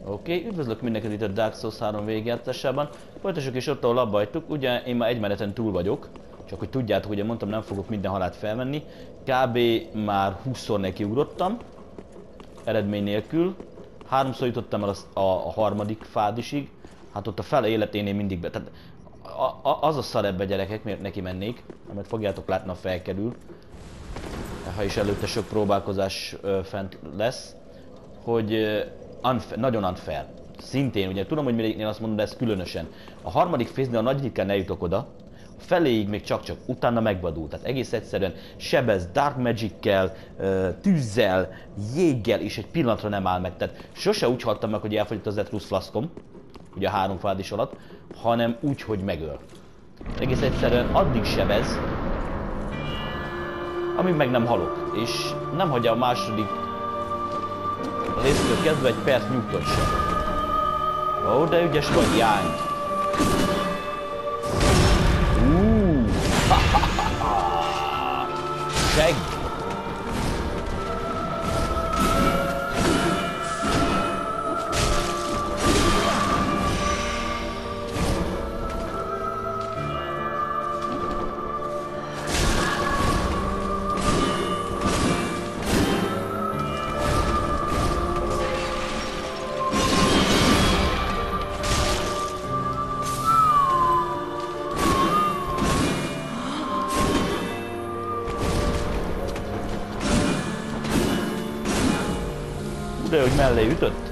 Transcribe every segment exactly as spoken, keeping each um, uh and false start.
Oké, okay, üdvözlök mindenkit itt a Dark Souls három végigjátszásában. Folytassuk is ott, ahol abba hagytuk. Ugye én már egy meneten túl vagyok. Csak hogy tudjátok, ugye mondtam, nem fogok minden halált felvenni. Kb. Már húszszor nekiugrottam. Eredmény nélkül. Háromszor jutottam el a, a, a harmadik fázisig. Hát ott a fele életénél mindig be... Tehát a, a, az a szar ebbe, gyerekek, miért neki mennék. Amit fogjátok látni, a felkerül. Ha is előtte sok próbálkozás ö, fent lesz. Hogy... Ö, Unfair, nagyon unfair. Szintén, ugye tudom, hogy mindegyiknél azt mondom, de ez különösen. A harmadik féznél a nagy ritkán eljutok oda, a feléig még csak-csak, utána megvadul. Tehát egész egyszerűen sebez Dark Magic-kel, tűzzel, jéggel, és egy pillanatra nem áll meg. Tehát sose úgy haltam meg, hogy elfogyott az Etrus flaszkom, ugye a három fázis alatt, hanem úgy, hogy megöl. Egész egyszerűen addig sebez, amíg meg nem halok. És nem hagyja a második a résztől kezdve egy perc nyugtot sem. Ó, de ügyes vagy, jány! Uuuuh! Segg! De hogy mellé ütött?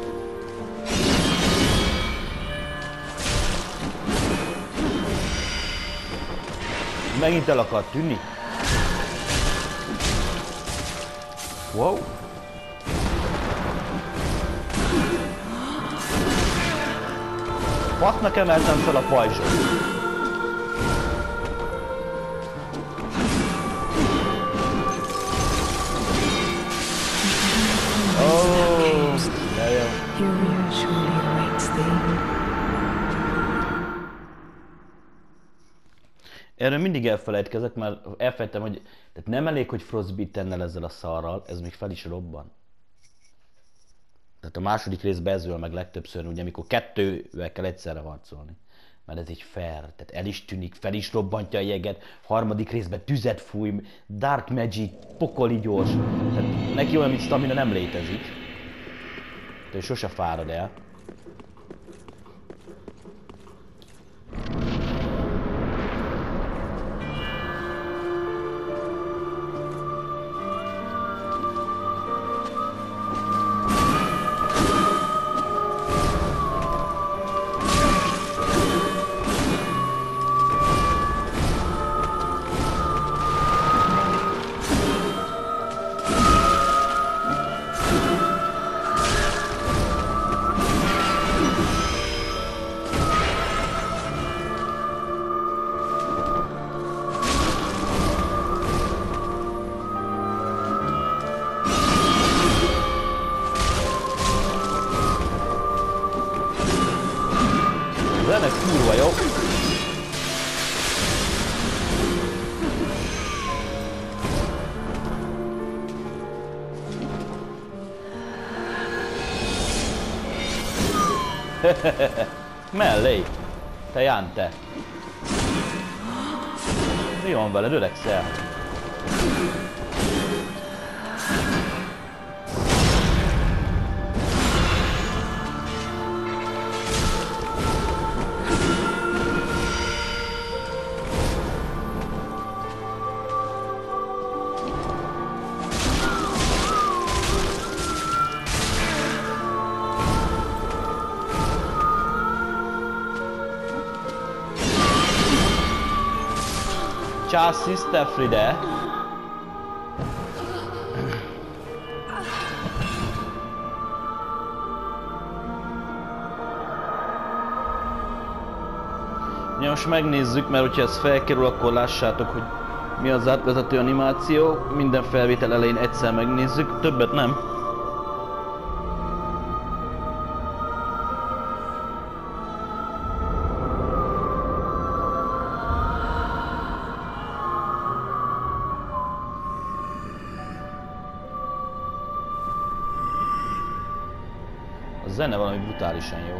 Megint el akart tűnni? Wow! Fasznak emeltem fel a pajzsot! Erről mindig elfelejtkezek, mert elfelejtem, hogy tehát nem elég, hogy frostbitten-nel ezzel a szarral, ez még fel is robban. Tehát a második részben ez öl meg legtöbbször, ugye, amikor kettővel kell egyszerre harcolni. Mert ez így fair, tehát el is tűnik, fel is robbantja a jeget, harmadik részben tüzet fúj, Dark Magic, pokoli gyors. Tehát neki olyan, mint stamina nem létezik. Tehát sose fárad el. Ennek kurva jó. Mellé! Te Ján, te! Mi van veled, öregszel? Ciao, Sister Fride. Ja, most megnézzük, mert hogyha ez felkerül, akkor lássátok, hogy mi az átvezető animáció. Minden felvétel elején egyszer megnézzük, többet nem. A zene valami brutálisan jó.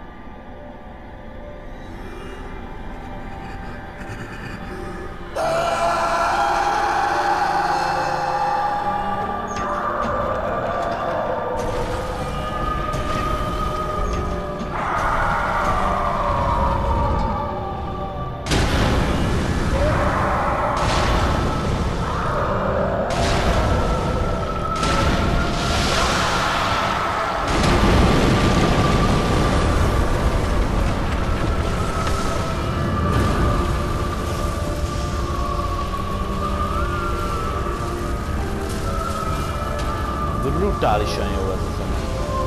Brutálisan jó ez a zene.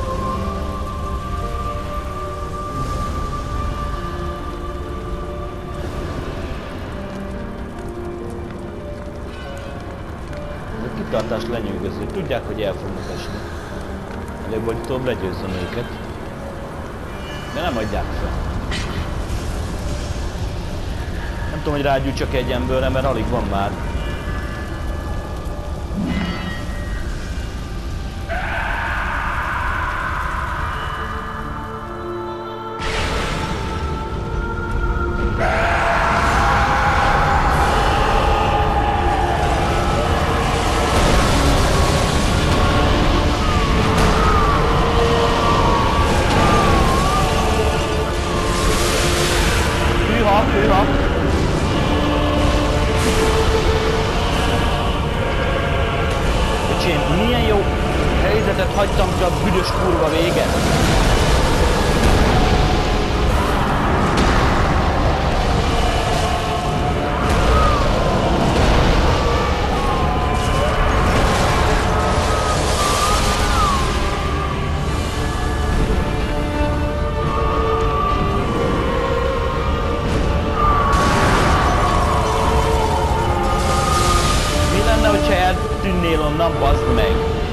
Ez a kitartás lenyűgöző. Tudják, hogy el fognak esni. Előbb vagy utóbb legyőzzön őket. De nem adják fel. Nem tudom, hogy rágyújtsak egy emberre, mert alig van már. Milyen jó helyzetet hagytam ki a büdös kurva véget. Mi lenne, hogyha eltűnnél onnan, bazd meg?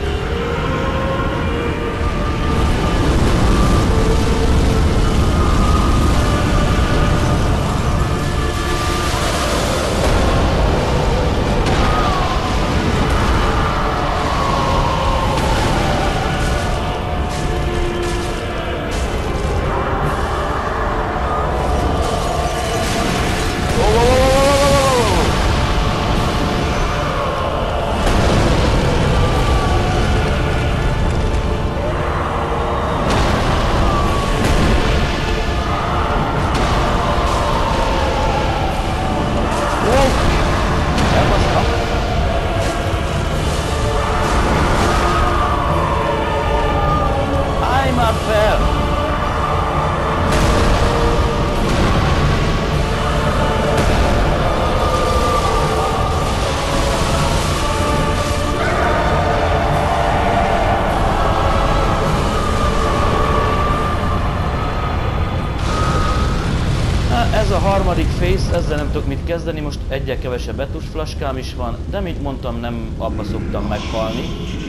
Ez a harmadik phase, ezzel nem tudok mit kezdeni, most egyel kevesebb betus flaskám is van, de mint mondtam, nem abba szoktam meghalni.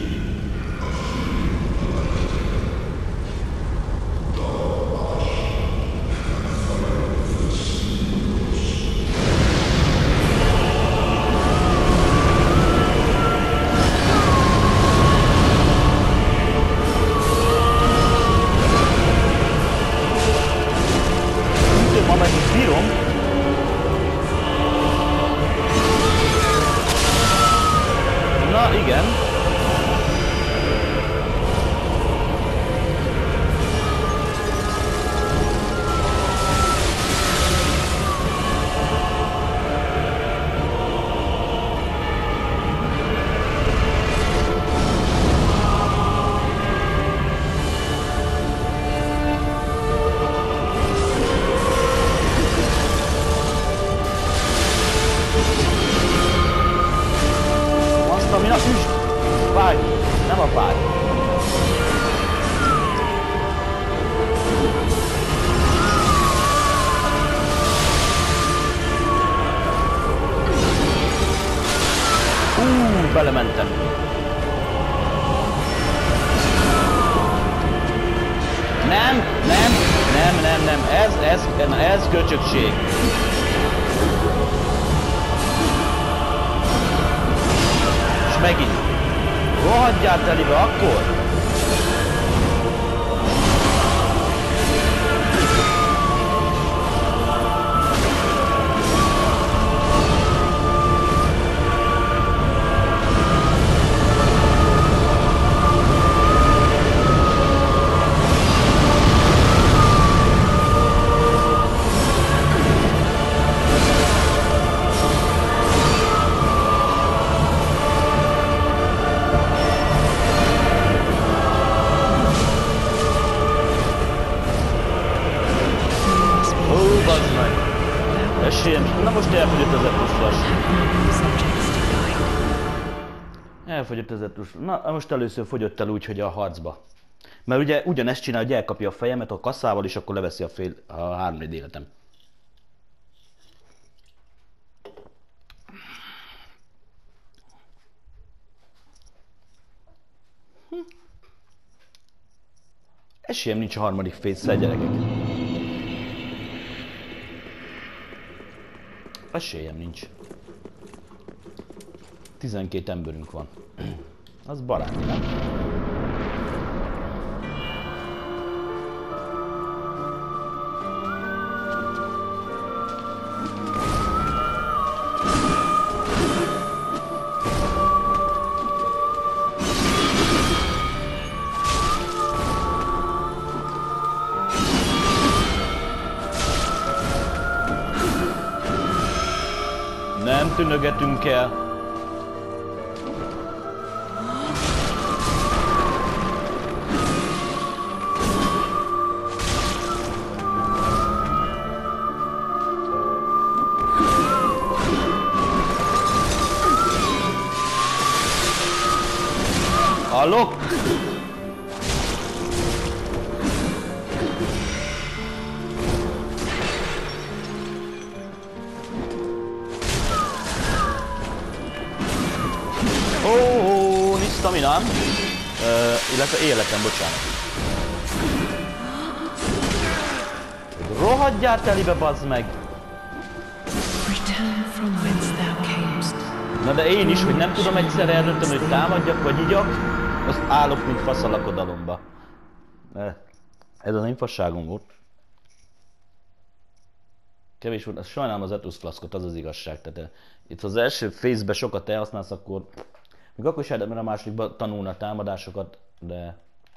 Na igen. Stamina üst! Vágj! Nem a vágj! Hú, belementem! Nem, nem, nem, nem, nem, ez, ez, ez köcsökség. És megint. Rohadjál telibe akkor! Esélyem. Na most elfogyott az etuszlas. Elfogyott az etuszlas. Na most először fogyott el úgy, hogy a harcba. Mert ugye ugyanezt csinál, hogy elkapja a fejemet a kasszával, és akkor leveszi a fél, a háromnégy életem. Hm. Esélyem nincs a harmadik fészszel, gyerekek. Esélyem nincs. tizenkét emberünk van. Az baráti, nem? Nem tűnögetünk el. Hallok? Ó, oh, nincs staminám. Uh, illetve életem, bocsánat. Rohadjál telibe, bazd meg! Na de én is, hogy nem tudom egyszerre eldönteni, hogy támadjak vagy igyak, azt állok, mint fasz a lakodalomba. Ez az én fasságom volt. Kevés volt, sajnálom az Etus flaszkot, az az igazság. Tehát itt az első phase-be sokat elhasználsz, akkor még akkor is érdemel a másodikban tanulna a támadásokat, de...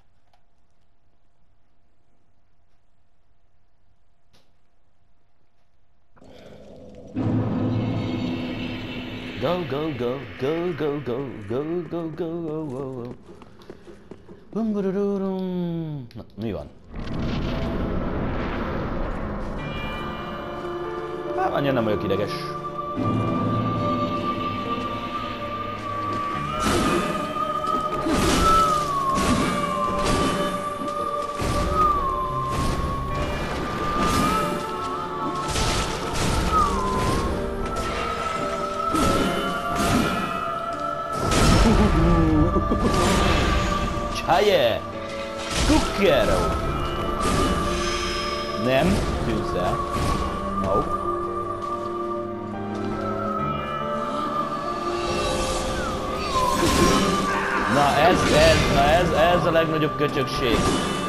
Go, go, go, go, go, go, go, go, go, go, go, go. Bum, bududurum. Na, mi van? Hát annyira nem vagyok ideges. Csáje! Kukkero! Nem tűnsz el. No. Na ez, ez, na ez, ez a legnagyobb köcsökség.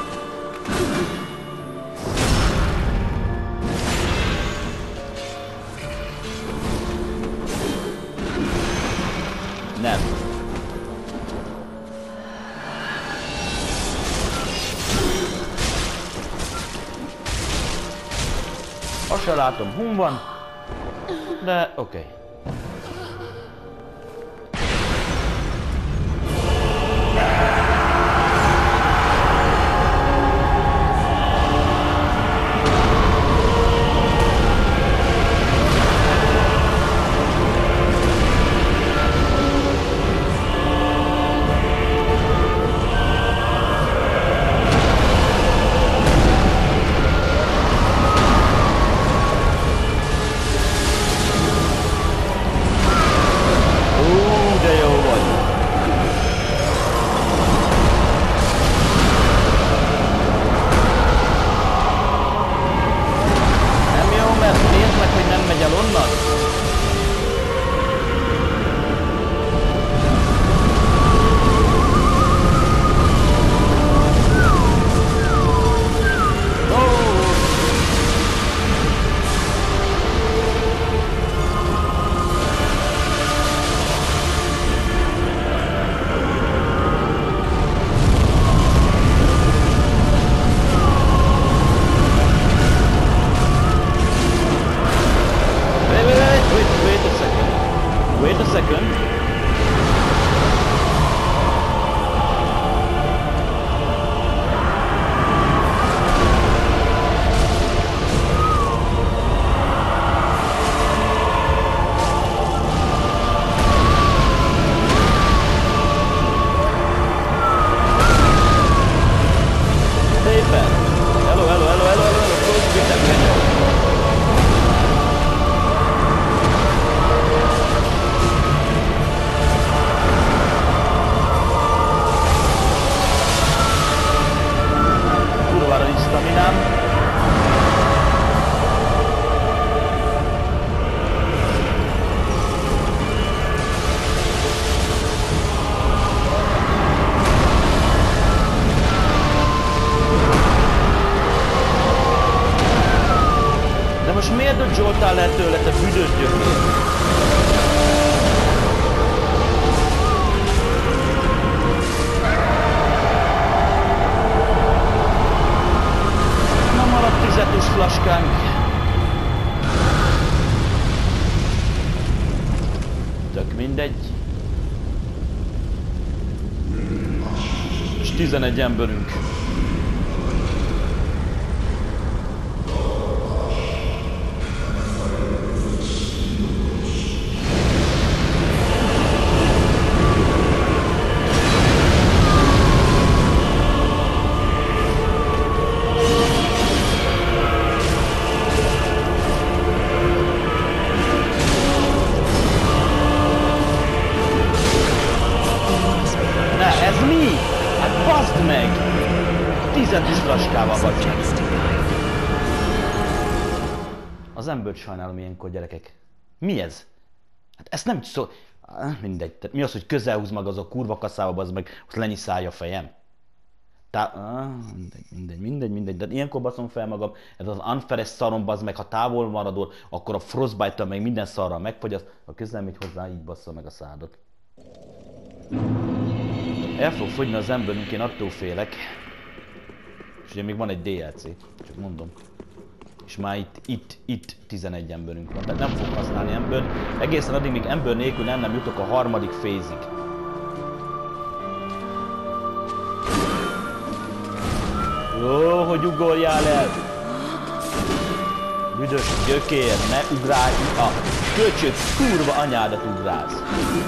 Nem. Azt sem látom, hun van, de oké. Okay. Eldodge-oltál le tőle, te büdös gyökér! Na maradt tizetus flaskánk. Tök mindegy. És tizenegy emberünk. tizenöt flaskával vagy. Az embert sajnálom ilyenkor, gyerekek. Mi ez? Hát ezt nem szó... Mindegy. Tehát mi az, hogy közel húz maga az a kurva kaszába, az meg azt lenyiszálja a fejem? Tá... Ah, mindegy, mindegy, mindegy, mindegy. De ilyenkor baszom fel magam, ez az unfair-es szarom, bazd meg, ha távol maradol, akkor a frostbite-tal meg minden szarral megfogyaszt, ha közel megy hozzá, így bassza meg a szádat. El fog fogyni az emberünk, én attól félek. És ugye még van egy dé el cé, csak mondom. És már itt, itt, itt tizenegy emberünk van, tehát nem fog használni ember. Egészen addig, még ember nélkül nem, nem jutok a harmadik phase-ig. Ó, hogy ugorjál el! Büdös gyökér, ne ugrálj, a köcsög kurva anyádat ugrálsz!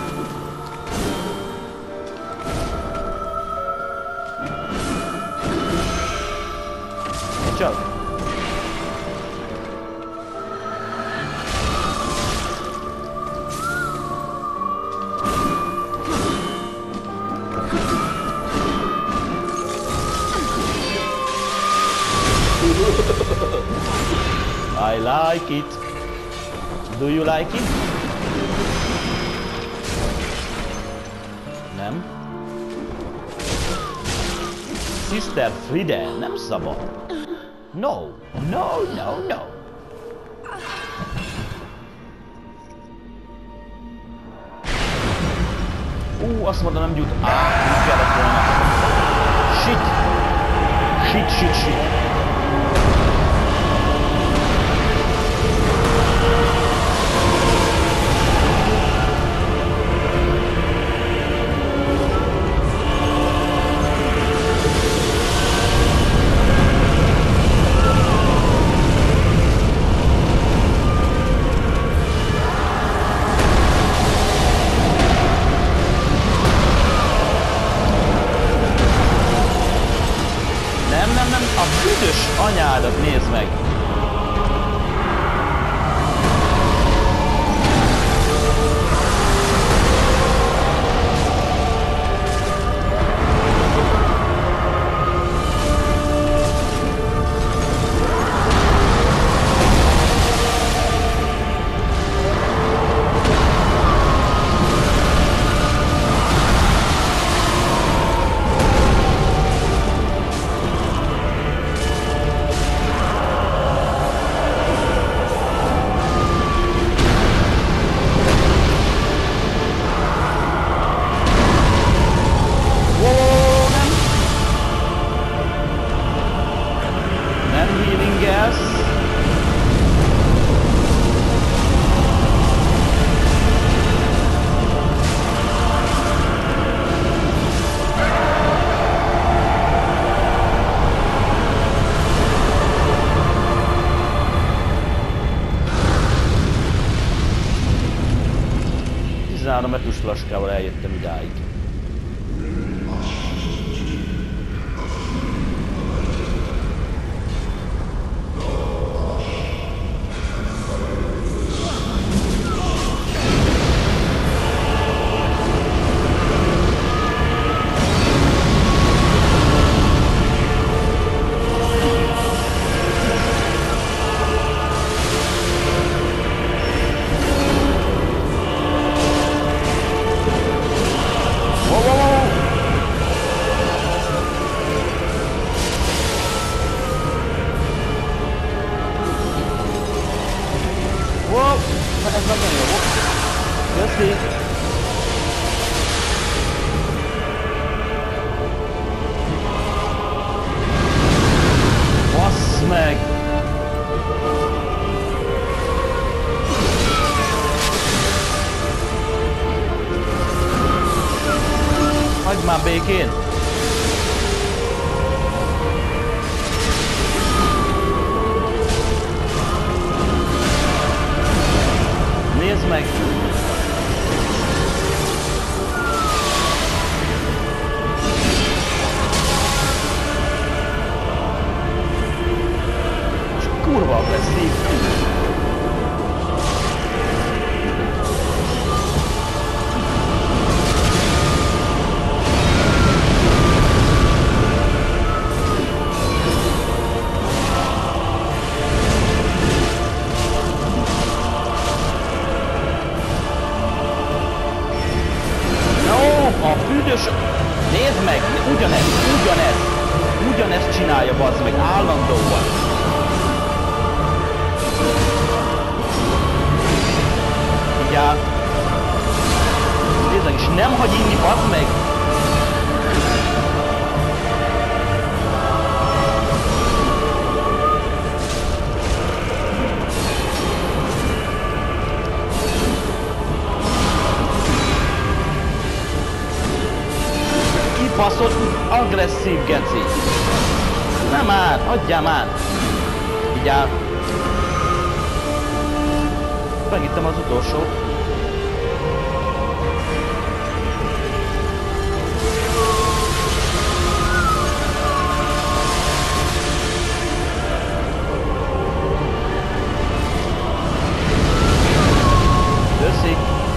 Csak! I like it. Do you like it? Nem? Sister Fride, nem szabad. No, no, no, no. Ú, azt mondom, nem jut. Á, nem kellett volna. Shit. Shit, shit, shit. Anyádat nézd meg! tizenhárom metus flaskával eljöttem idáig. Baszti! Bassz meg! Hagyd már békén! Nézd meg! És kurva agresszív! A büdös... Nézd meg! Ugyanez! Ugyanez! Ugyanezt csinálja, bazd meg! Állandóan! Vigyázz! Nézd meg, és nem hagy inni, bazd meg! Baszott, agresszív geci! Nem már, hagyjál már! Vigyázz! Megittem az utolsót. Köszi!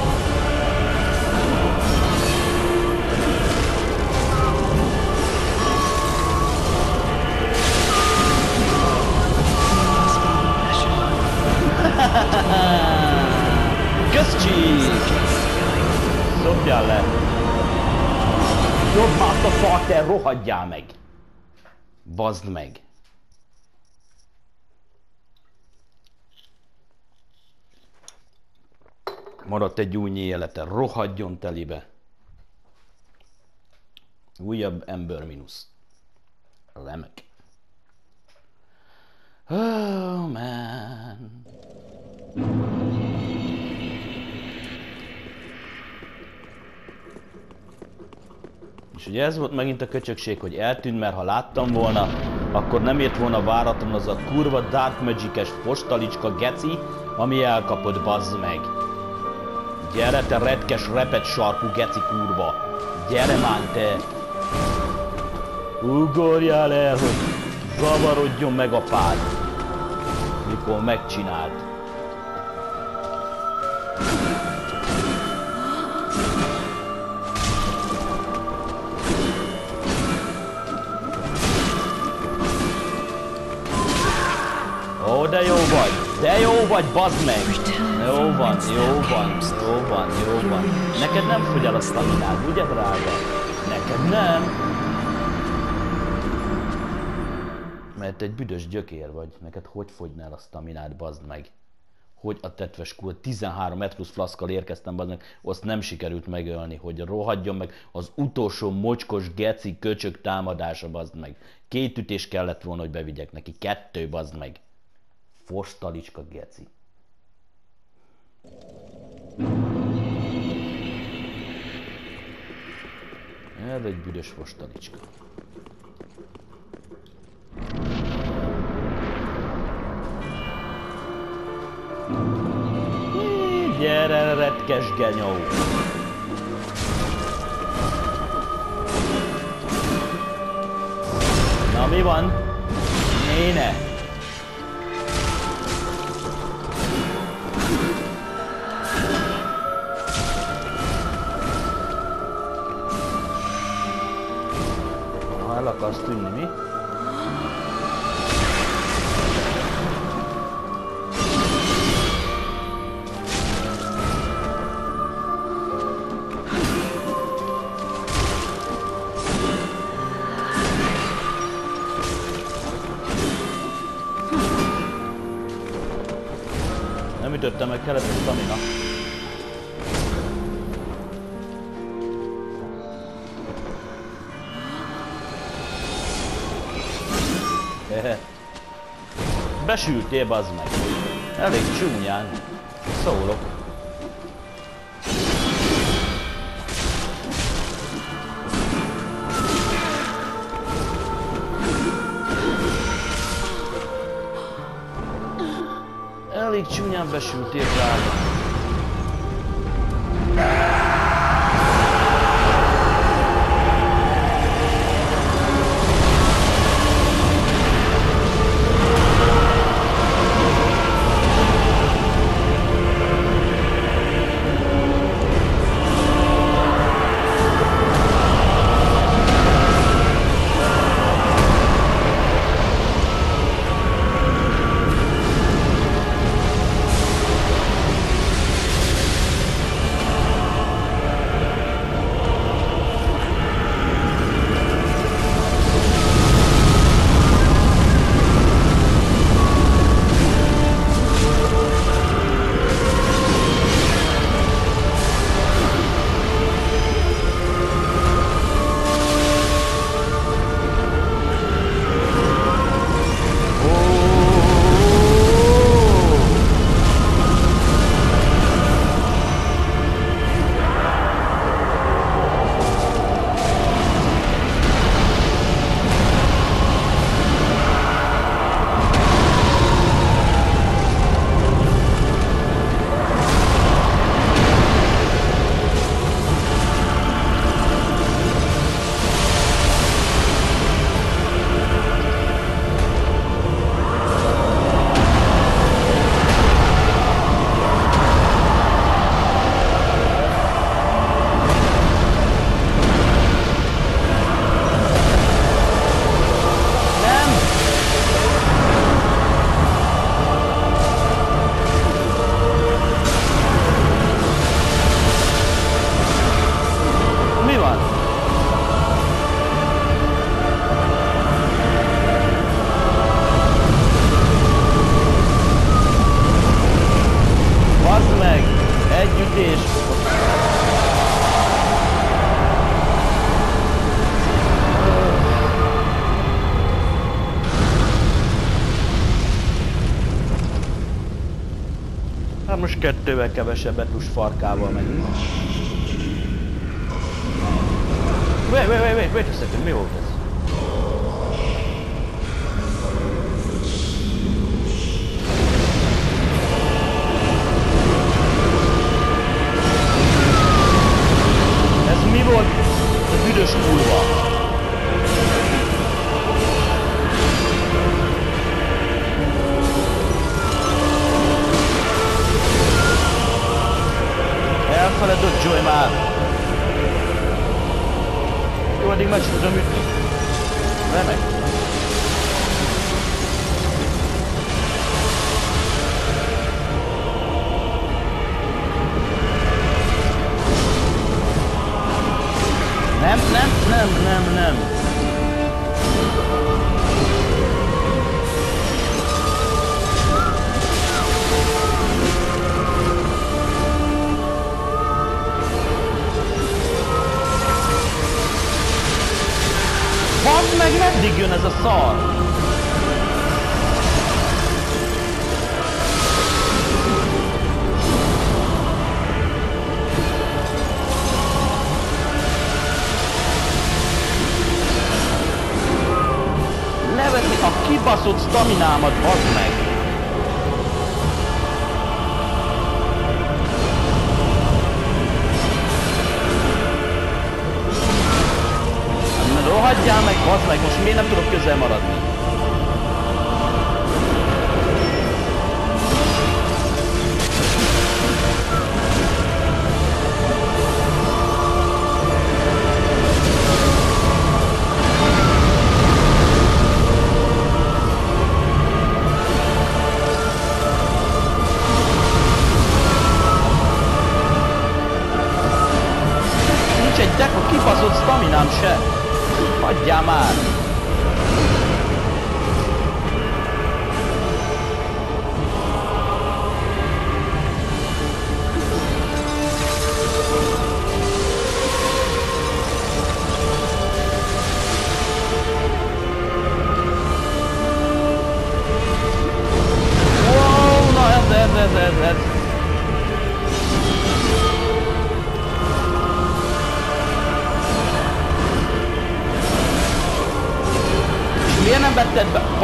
Köszcsi! Szopjál le! Jobb motherfucker, rohadjál meg! Bazd meg! Maradt egy új élete, rohadjon telibe! Újabb ember mínusz. Remek. Oh man. És ugye ez volt megint a köcsökség, hogy eltűnt, mert ha láttam volna, akkor nem ért volna váratlan az a kurva Dark Magic-es postalicska geci, ami elkapott, bazd meg. Gyere te retkes, repet sarkú geci kurva. Gyere már te. Ugorjál el, hogy zavarodjon meg apád, mikor megcsinált. Ó, de jó vagy, de jó vagy, bazd meg! Jó van, jó van, jó van, jó van. Neked nem fogy el a staminád, ugye drága? Neked nem. Mert egy büdös gyökér vagy. Neked hogy fogyna el a staminád, bazd meg? Hogy a tetves kurva, tizenhárom metrus flaszkkal érkeztem, bazd meg, azt nem sikerült megölni, hogy rohadjon meg az utolsó mocskos geci köcsök támadása, bazd meg. Két ütés kellett volna, hogy bevigyek neki, kettő, bazd meg. Fostalicska geci. Ez egy büdös fostalicska. Gyere, retkes genyó! Na mi van? Néne! El akarsz tűnni, mi? Nem ütöttem meg, kellett a stamina. Besültél, bazd meg. Elég csúnyán. Szólok. Elég csúnyán besültél rá. Hát most kettővel kevesebbet plusz farkával megyünk. Wait, wait, wait, wait, wait a second, mi volt ez? Ez mi volt? A büdös kurva. Elfele dödzsolj már! Jó, addig meg sem tudom ütni. Remek. Nem, nem, nem, nem, nem. Bazd meg, meddig jön ez a szar? Leveszi a kibaszott staminámat, bazd meg! Rohadjál meg, bazd meg, most miért nem tudok közel maradni? Nincs egy dekka kibaszott staminám se! Hagyjál már!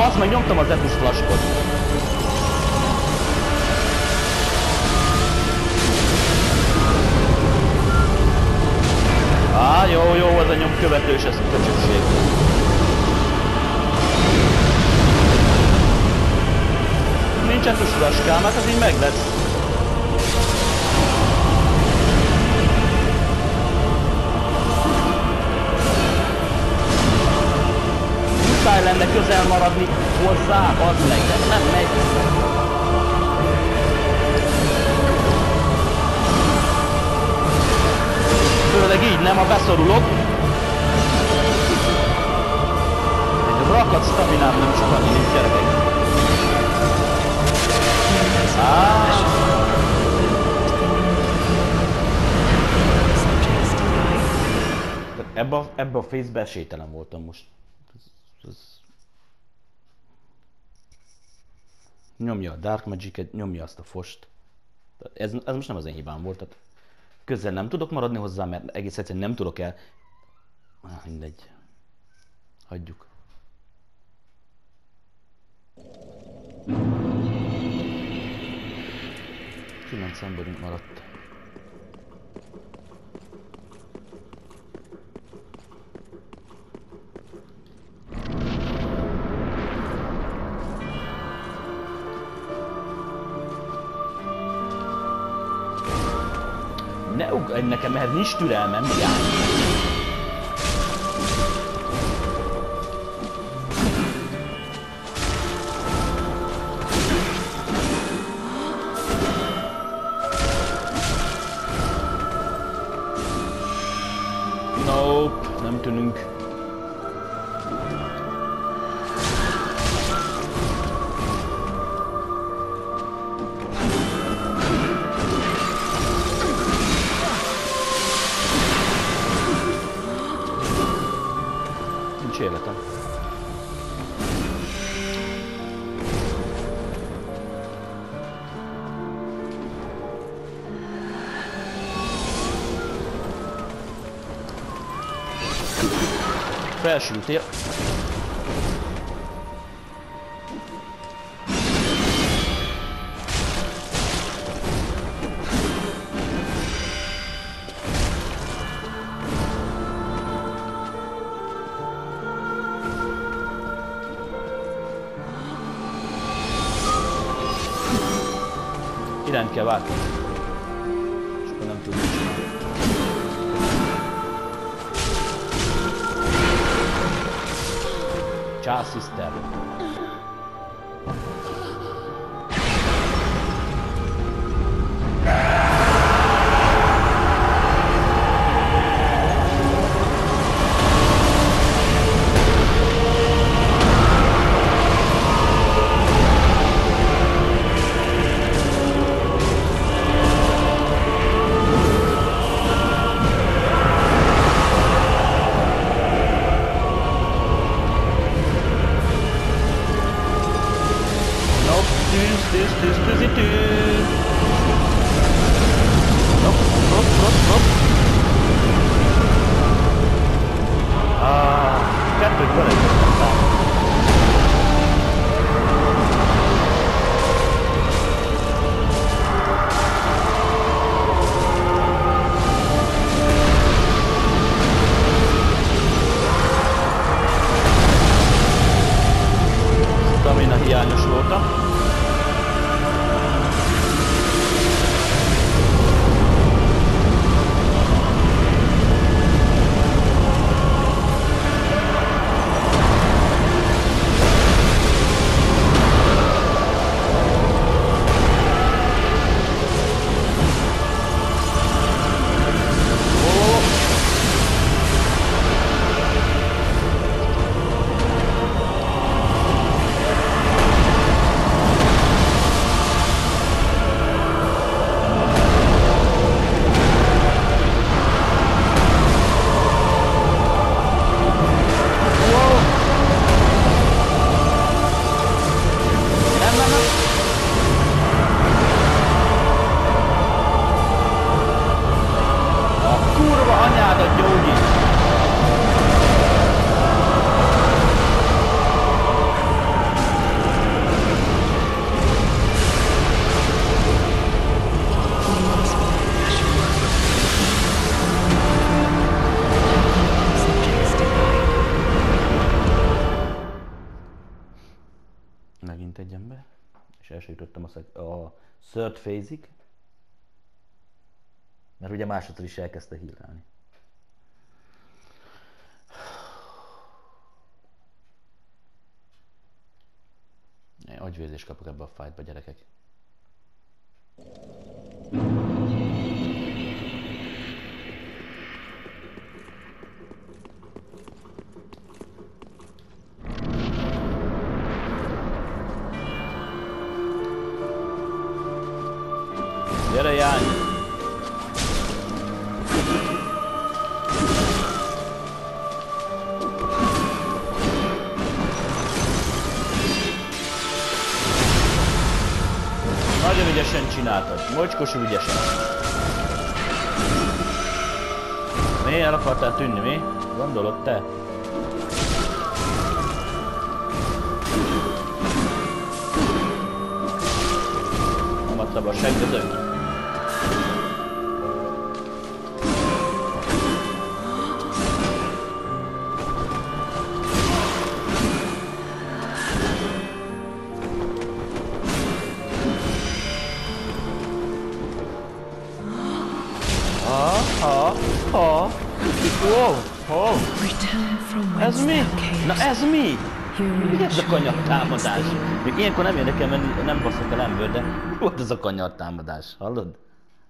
Basz meg, nyomtam az Epus flaskot. Á, jó, jó, az a nyomkövetős, ez a köcsökség. Nincs Epus flaskám, hát az így meg lesz. Muszáj lenne közel maradni hozzá, az meg, de nem megy. Főleg így nem, ha beszorulok. Egy rakat staminám nem csak annyi, mint gyerekek. Ebbe a, ebbe a fészbe esélytelen voltam most. Ez, ez... Nyomja a Dark Magic-et, nyomja azt a fost. Ez, ez most nem az én hibám volt. Tehát közel nem tudok maradni hozzá, mert egész egyszerűen nem tudok el. Ah, mindegy. Hagyjuk. Kilenc emberünk maradt. Ne ugrj nekem, mert nincs türelmem, jár. Nope, nem tűnünk. Nincs életem. Felsültél. Irányt kell váltani. És akkor nem tudjuk csinálni. Ciao, sister. Tűz, tűz, tűzi, tűz. Hop, hop, hop, hop. Ah, kettőt belejtettem. Stamina hiányos voltam. Megint egy ember. És el sem jutottam a, szeg- a third phase-ig. Mert ugye másodszor is elkezdte hírálni. Agyvérzést kapok ebbe a fightba, gyerekek. Gyere, Jány! Nagyon ügyesen csináltad, mocskosul ügyesen. Mi? El akartál tűnni, mi? Gondolod te? Nem adta be a seggezőt? Ha, ha, wow, oh. Ez mi? Na ez mi? Mi ez a kanyartámadás? Még ilyenkor nem érdekel, mert nem baszok el ember, de mi volt ez a kanyartámadás? Hallod?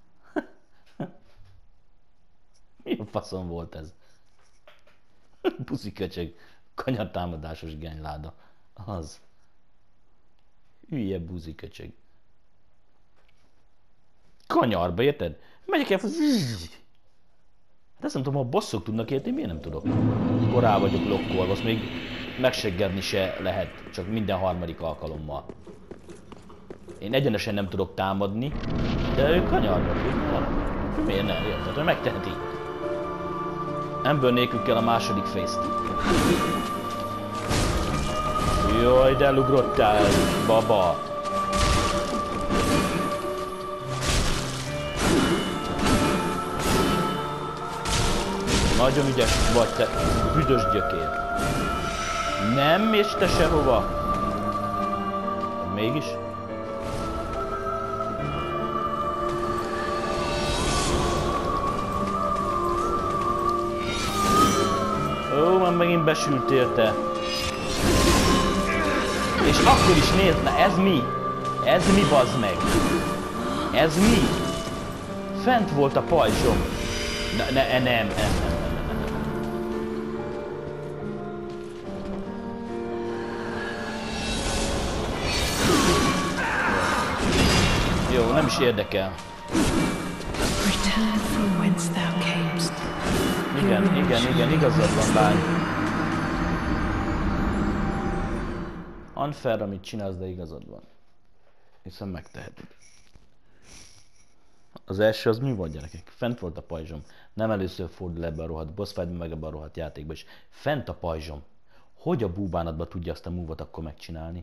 Mi a faszom volt ez? Puszi köcsög, kanyartámadásos genyláda. Az. Hülye buzi köcsög. Kanyarba, érted? Megyek el, hát ezt nem tudom, ha a bosszok tudnak érteni, miért nem tudok? Mikor rá vagyok lokkolva, azt még megseggedni se lehet, csak minden harmadik alkalommal. Én egyenesen nem tudok támadni, de ő kanyarba tud. Miért nem? Érted, hogy megteheti. Ember nélkül kell a második face-t. Jaj, de elugrottál, baba. Nagyon ügyes vagy te, büdös gyökér. Nem mész te sehova. Mégis? Ó, már megint besültél te. És akkor is nézd, na ez mi? Ez mi, bazd meg? Ez mi? Fent volt a pajzsom. Ne, ne, nem, nem, nem, nem. Jó, nem is érdekel. Igen, igen, igen, igazad van, lány. Unfair, amit csinálsz, de igazad van. Hiszen megteheted. Az első az mi volt, gyerekek? Fent volt a pajzsom. Nem először fordul ebbe a rohadt boss fightba, meg ebbe a rohadt játékba is. Fent a pajzsom. Hogy a búbánatba tudja azt a move-ot akkor megcsinálni?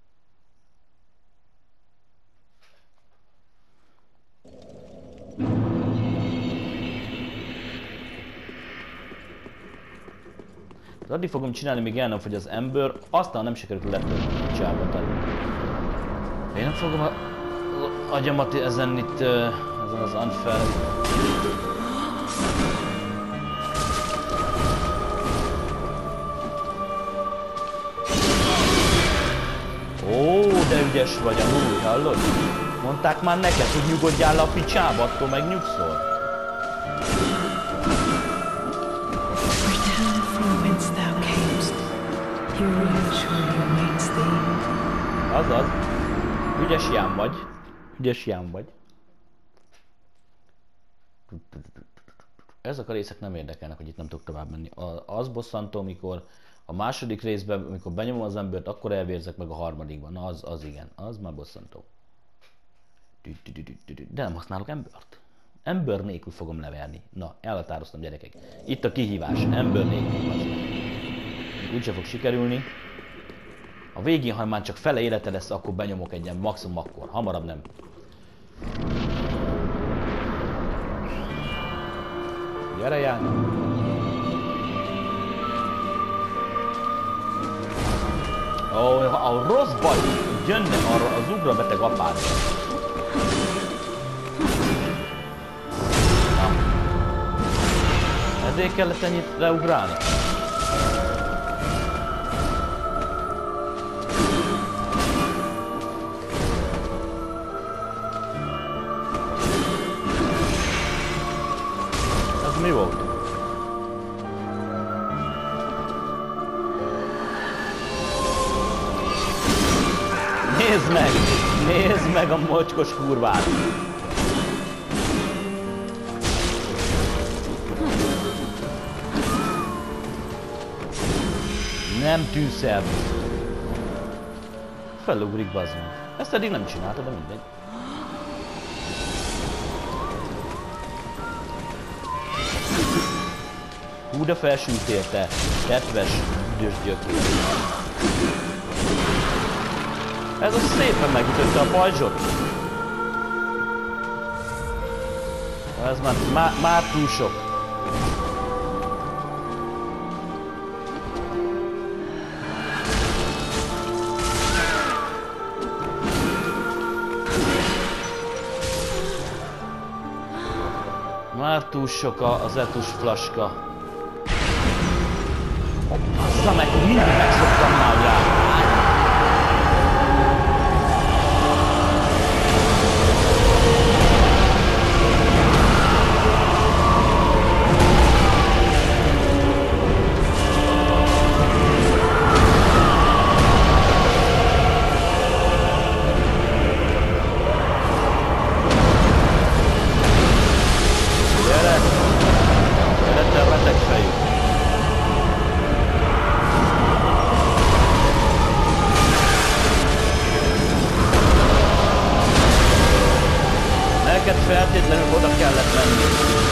De addig fogom csinálni, míg el nem fogy az ember, aztán nem sikerült letörni a csábat. Én nem fogom a agyamat ezen itt, ezen az unfair. Ó, de ügyes vagy a húj, hallod? Mondták már neked, hogy nyugodjál le a picsába, attól meg nyugszol. Azaz. Ügyes jám vagy. Ügyes jám vagy. Ezek a részek nem érdekelnek, hogy itt nem tudok tovább menni. Az bosszantó, amikor a második részben, amikor benyomom az embert, akkor elvérzek, meg a harmadikban. Na az, az igen. Az már bosszantó. De nem használok embert. Ember nélkül fogom leverni. Na, elhatároztam, gyerekek. Itt a kihívás. Ember nélkül. Úgyse fog sikerülni. A végén, ha már csak fele élete lesz, akkor benyomok egy ilyen, maximum akkor. Hamarabb nem. Gyere, Ján! Ó, a rossz baj, jönne arra az ugra beteg apád. Ezért kellett ennyit leugrálni? Ez mi volt? Nézd meg! Nézd meg a mocskos kurvát! Nem tűnsz el! Felugrik, bazd meg. Ezt eddig nem csinálta, de mindegy. Hú, de felsültél te, tetves, üdös gyökér. Ez az szépen megütötte a pajzsot. Ez már, már, már túl sok. Már túl sok az etus flaska. Bassza meg, mindig megszoktam már járni. Feltétlenül oda kellett menni.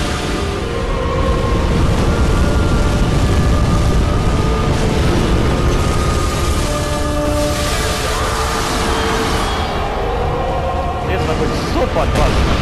Nézd meg, hogy szopad van!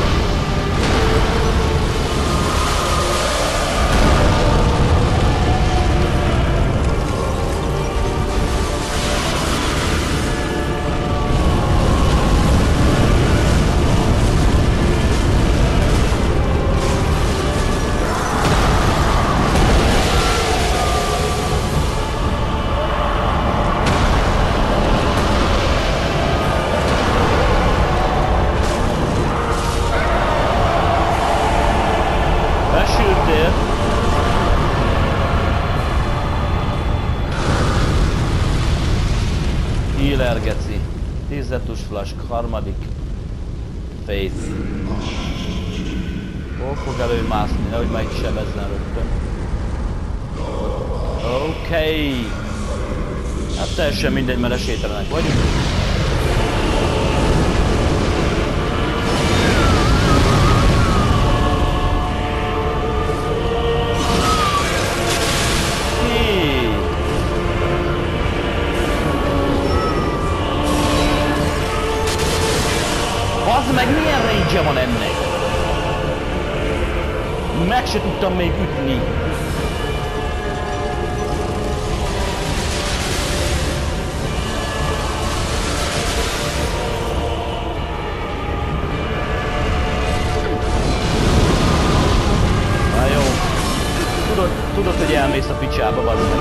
Healer, geci. Tízetus flask, harmadik. Faith. Hol fog előmászni, nehogy meg sebezzen rögtön. Oké. Okay. Hát teljesen mindegy, mert esélytelenek vagyunk. Bazd meg, milyen range-je van ennek? Meg se tudtam még ütni. Na jó. Tudod, tudod, hogy elmész a picsába, bazd meg.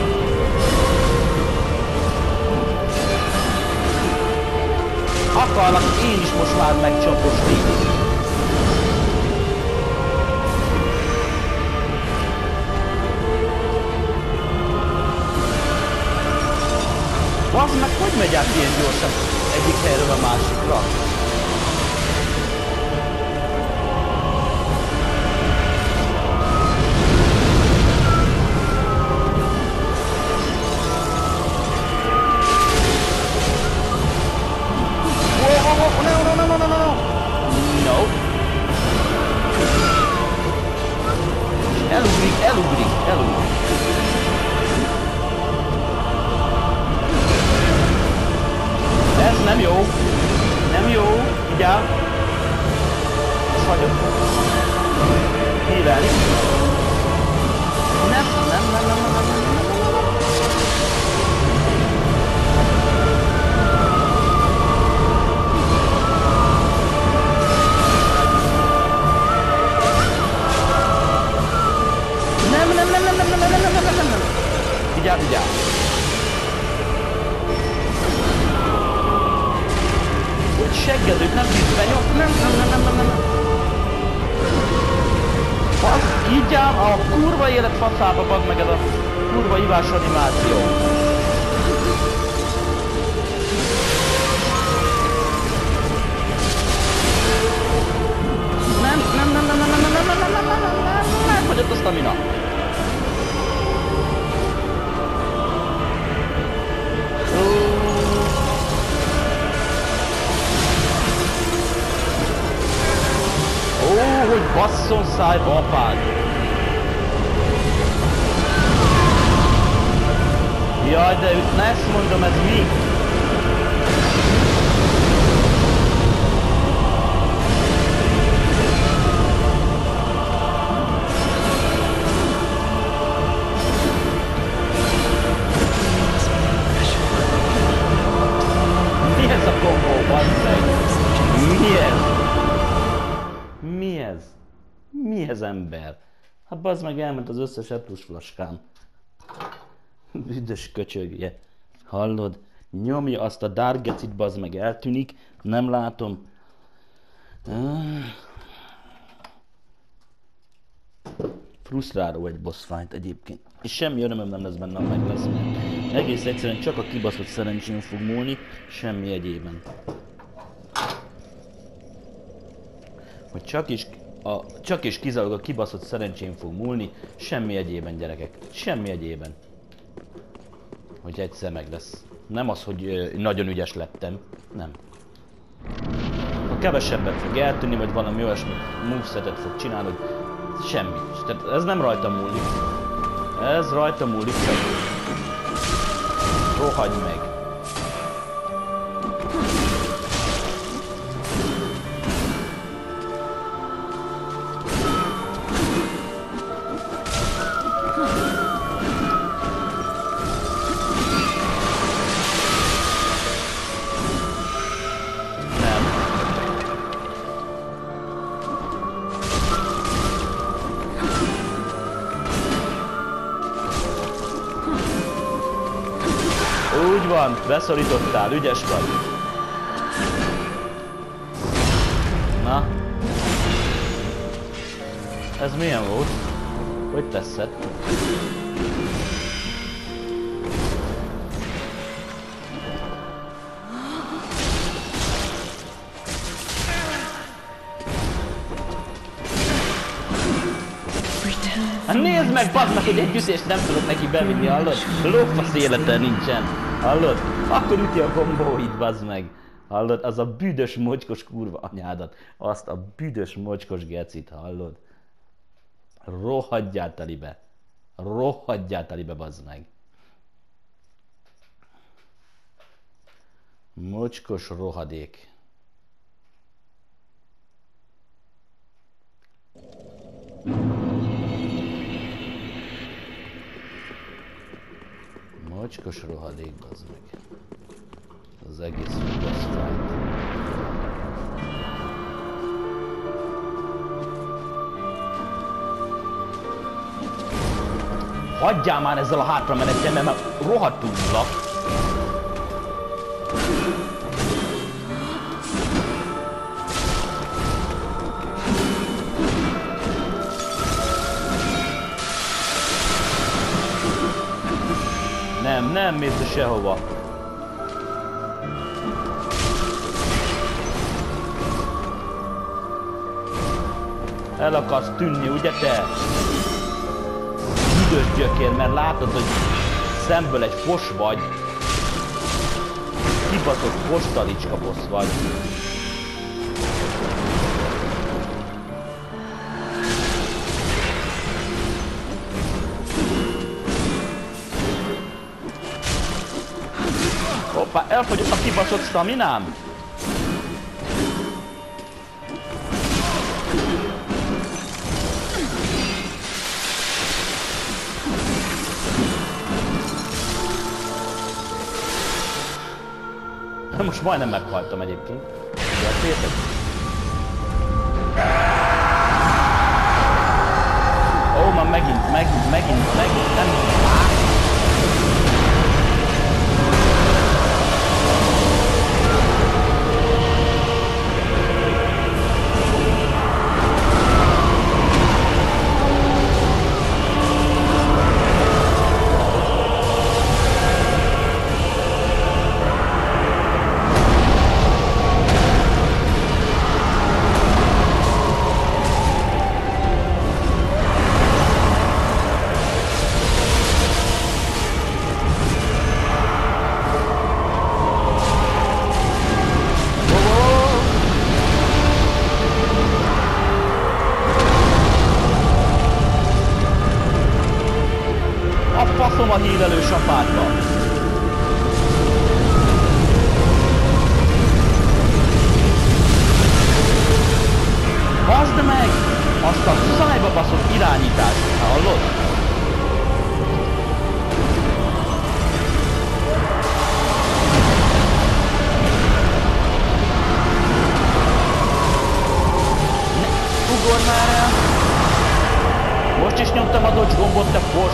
Akarlak én is most már megcsaposni. Bazd meg, hogy megy át ilyen gyorsan egyik helyről a másikra? Elugrik, elugrik, elugrik. Ez nem jó. Nem jó. Vigyázz. Ezt hagyom. Hívelni. Nem, nem, nem, nem, nem, nem, nem, nem, nem. engedők, nem bíz benyom, nem, nem, nem, nem, nem, nem. Fasz, így ám, a kurva élet faszába bad meg ez a kurva ivás animáció. Nem, nem, nem, nem, nem, nem, nem, nem, nem, nem, nem, nem, nem, nem, elfogyott a stamina. Ó, hogy basszon szájba apád! Jaj, de őt ne ezt mondom, ez mi? Mi ez a kombó, bazd meg? Mi ez? Mi ez? Mi ez, ember? Hát bazd meg, elment az összes eplus flaskám. Büdös köcsögje. Hallod? Nyomja azt a dark gecit, bazd meg, eltűnik. Nem látom. Frusztráló egy boss fight egyébként. És semmi örömöm nem lesz benne, meg lesz, mert egész egyszerűen csak a kibaszott szerencsém fog múlni, semmi egyében. Hogy csak is, a, csak is kizárólag a kibaszott szerencsém fog múlni, semmi egyében, gyerekek. Semmi egyében. Hogy egyszer meg lesz. Nem az, hogy ö, nagyon ügyes lettem. Nem. Ha kevesebbet fog eltűnni, vagy valami olyasmi movesetet fog csinálni, hogy semmi. Tehát ez nem rajta múlik. Ez rajta múlik, csak rohadj meg. Úgy van, beszorítottál, ügyes vagy. Na. Ez milyen volt? Hogy teszed? Hát nézd meg, bazd meg, hogy egy ütést nem tudok neki bevinni, hallod? Lófasz élete nincsen, hallod? Akkor üti a gombóit, bazd meg. Hallod? Az a büdös mocskos kurva anyádat. Azt a büdös mocskos gecit, hallod? Rohadjál telibe. Rohadjál telibe, bazd meg. Mocskos rohadék. Mocskos rohadék, bazd meg. Az egész boss fight. Hagyjál már ezzel a hátra menettel, mert rohadtul lak. Nem, nem mész sehova. El akarsz tűnni, ugye te? Büdös gyökér, mert látod, hogy szemből egy fos vagy. Kibaszott fostalicska boss vagy. Hoppá, elfogyott a kibaszott staminám! Most majdnem meghaltam egyébként. Értétek? Ó, már megint, megint, megint, megint, nem... a hívelő sapátba! Baszd meg! Azt a szájba baszott irányítást, hallod? Ne, ugorj már el! Most is nyomtam a dodge gombot, te fos!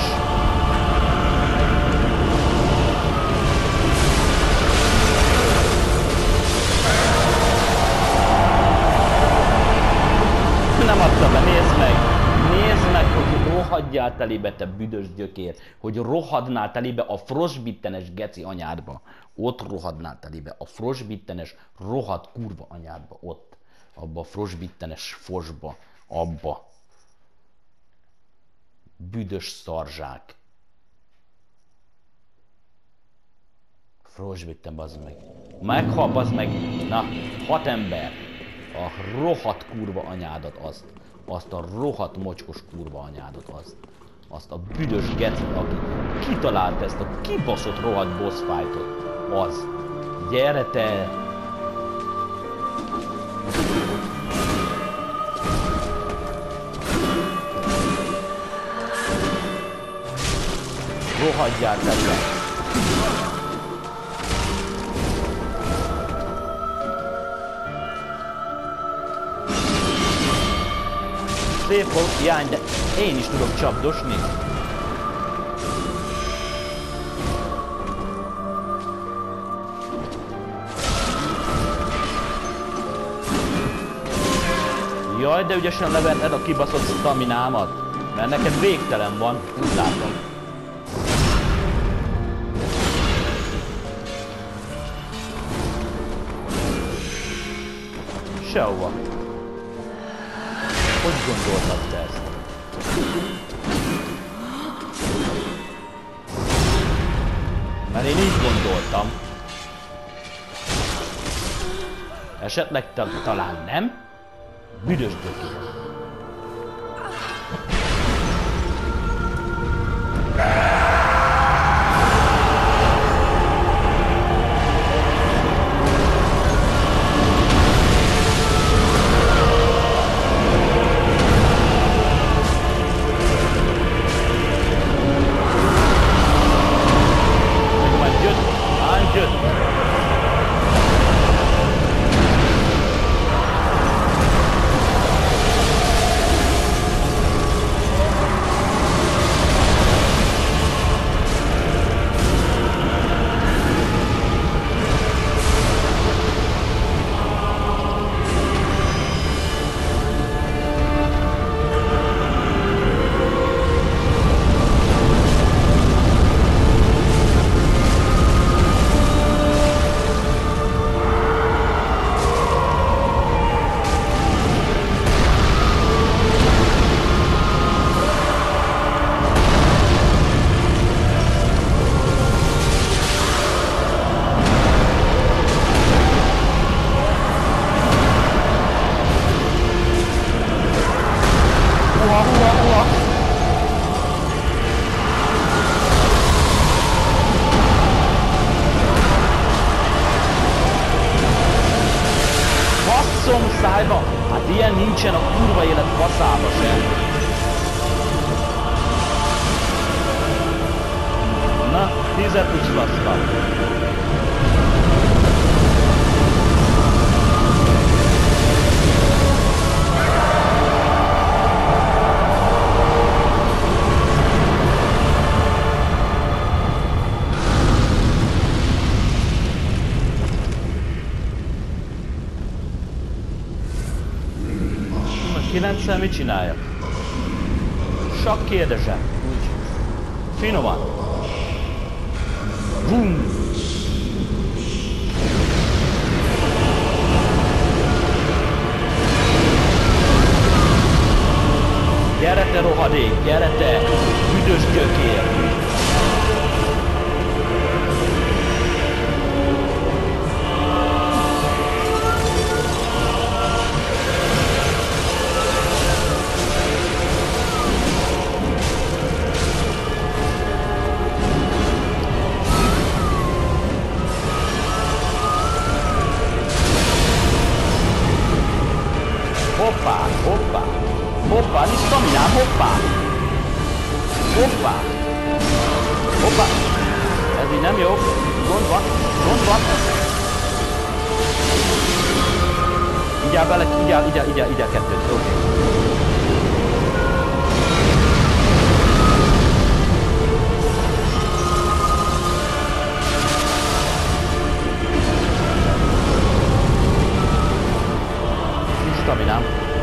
Nem adta be, nézd meg! Nézd meg, hogy rohadjál telébe, te büdös gyökér! Hogy rohadnál telébe a frostbittenes geci anyádba. Ott rohadnál telébe a frostbittenes rohadt kurva anyádba. Ott. Abba a frostbittenes fosba. Abba. Büdös szarzsák. Frostbitten, bazd meg. Meghal, bazd meg. Na, hat ember. A rohadt kurva anyádat azt. Azt a rohadt mocskos kurva anyádat azt. Azt a büdös gecit, aki kitalált ezt a kibaszott rohadt boss fightot. Az. Gyere te! Rohadjál te! Szép volt, hiány, de én is tudok csapdosni. Jaj, de ügyesen leverted a kibaszott staminámat, mert neked végtelen van, úgy látom. Sehova. Hogy gondoltad te ezt? Mert én így gondoltam. Esetleg ta talán nem? Büdös gyökér. Szájba? Hát ilyen nincsen a kurva élet faszába sem. Na, tízet tudsz lasztani. kilencszer mit csinálja? Csak kérdezem. Úgy. Finoman. Bum! Gyere te rohadék, gyere te! Büdös gyökér! hoppá, hoppá, hoppá, nincs staminám, hoppá, hoppá, hoppá, ez így nem jó, gond van, gond van. Így áll bele, így áll, így áll, így áll, így áll kettőt, oké. Okay. Staminám.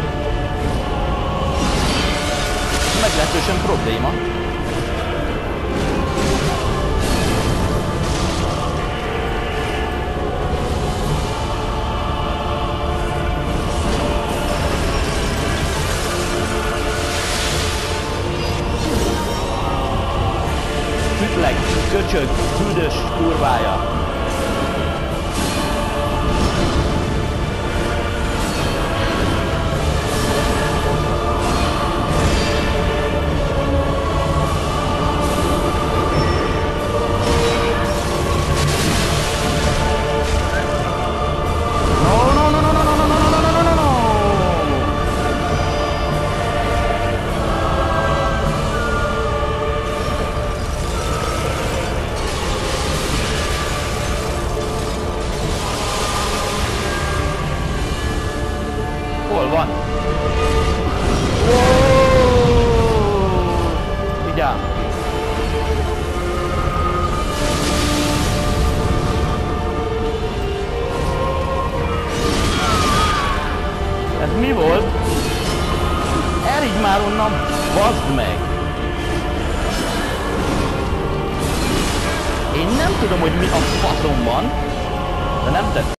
Meglehetősen probléma. Kütleg, köcsög, büdös kurvája. Hol van? Vigyázz! Ez mi volt? Elígy már onnan, baszd meg! Én nem tudom, hogy mi a faszom van, de nem tett.